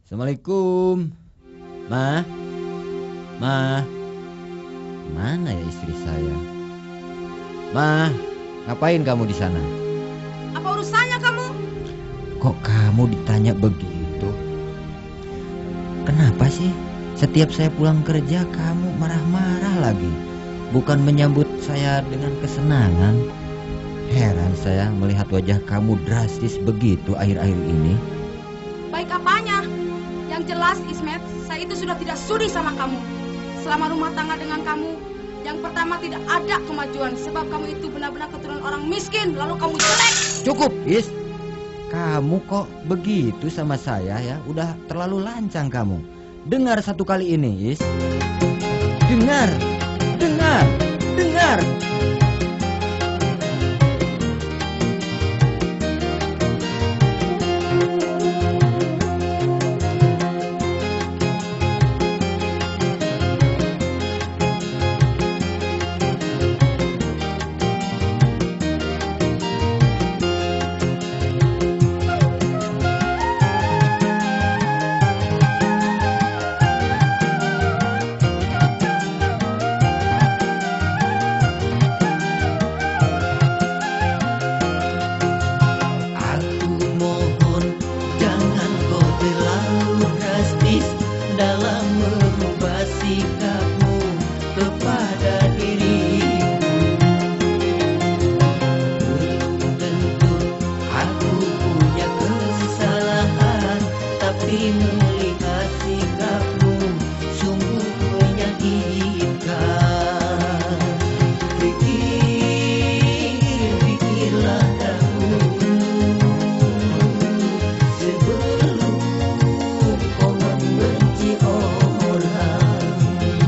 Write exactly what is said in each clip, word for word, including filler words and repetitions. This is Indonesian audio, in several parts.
Assalamualaikum. Ma, ma, mana ya istri saya? Ma, ngapain kamu di sana? Apa urusannya kamu? Kok kamu ditanya begitu? Kenapa sih? Setiap saya pulang kerja kamu marah-marah lagi. Bukan menyambut saya dengan kesenangan. Heran saya melihat wajah kamu drastis begitu akhir-akhir ini. Baik apanya? Yang jelas Ismet, saya itu sudah tidak sudi sama kamu. Selama rumah tangga dengan kamu, yang pertama tidak ada kemajuan. Sebab kamu itu benar-benar keturunan orang miskin. Lalu kamu jelek. Cukup, Is. Kamu kok begitu sama saya ya? Udah terlalu lancang kamu. Dengar satu kali ini, Is. Dengar, dengar, dengar. Dalam merubah sikapmu kepada diriku, belum tentu aku punya kesalahan, tapi melihat sikapmu sungguh menyakitkan. Pikir, pikirlah dahulu sebelum kau membenci orang.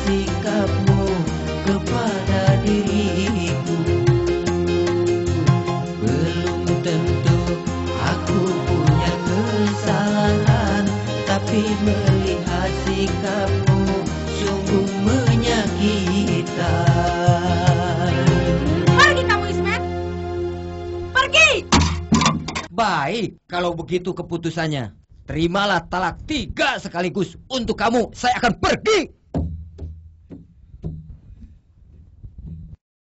sikapmu kepada diriku. Belum tentu aku punya kesalahan, tapi melihat sikapmu sungguh menyakitkan. Pergi kamu, Ismet. Pergi! Baik, kalau begitu keputusannya. Terimalah talak tiga sekaligus untuk kamu. Saya akan pergi.